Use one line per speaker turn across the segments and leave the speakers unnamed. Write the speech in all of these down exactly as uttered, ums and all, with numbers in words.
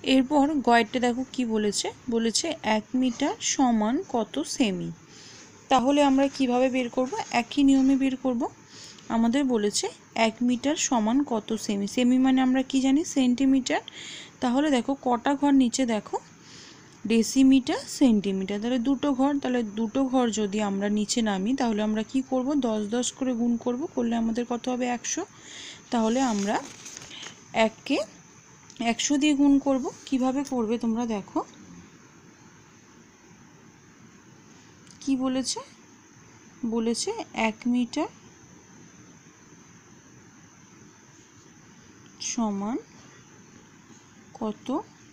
এরপর গয়েরটা দেখো কি বলেছে, বলেছে এক মিটার সমান কত সেমি। তাহলে আমরা কিভাবে বের করব? একই নিয়মে বের করব। আমাদের বলেছে এক মিটার সমান কত সেমি, সেমি মানে আমরা কি জানি সেন্টিমিটার। তাহলে দেখো কটা ঘর নিচে দেখো ডেসিমিটার সেন্টিমিটার, তাহলে দুটো ঘর, তাহলে দুটো ঘর যদি আমরা নিচে নামি তাহলে আমরা কি করব দশ দশ করে গুণ করব, করলে আমাদের কত হবে একশো। তাহলে আমরা এককে একশো দিয়ে গুণ করব। কিভাবে করবে তোমরা দেখো কি বলেছে, বলেছে এক মিটার সমান কত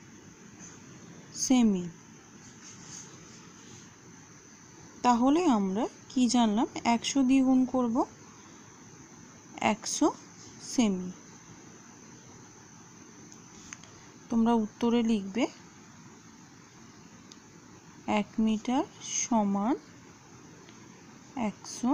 সেমি। তাহলে আমরা কি জানলাম, একশো দিয়ে গুণ করব একশো সেমি। তোমরা উত্তরে লিখবে এক মিটার সমান একশো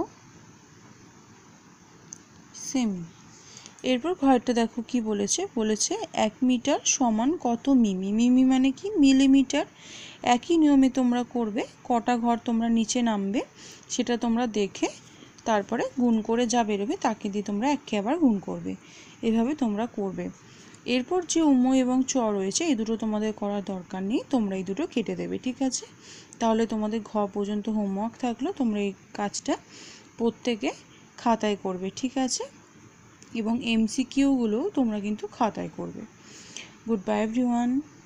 সেমি। এরপর ঘরটা দেখো কি বলেছে, বলেছে এক মিটার সমান কত মিমি। মিমি মানে কি মিলিমিটার। একই নিয়মে তোমরা করবে, কটা ঘর তোমরা নিচে নামবে সেটা তোমরা দেখে তারপরে গুণ করে যা বেরোবে তাকে দিয়ে তোমরা এককে আবার গুণ করবে, এভাবে তোমরা করবে। এরপর যে উম এবং চ রয়েছে এই দুটো তোমাদের করার দরকার নেই, তোমরা এই দুটো কেটে দেবে, ঠিক আছে। তাহলে তোমাদের ঘ পর্যন্ত হোমওয়ার্ক থাকলো, তোমরা এই কাজটা প্রত্যেকে খাতায় করবে, ঠিক আছে। এবং এমসিকিউগুলোও তোমরা কিন্তু খাতায় করবে। Good bye everyone.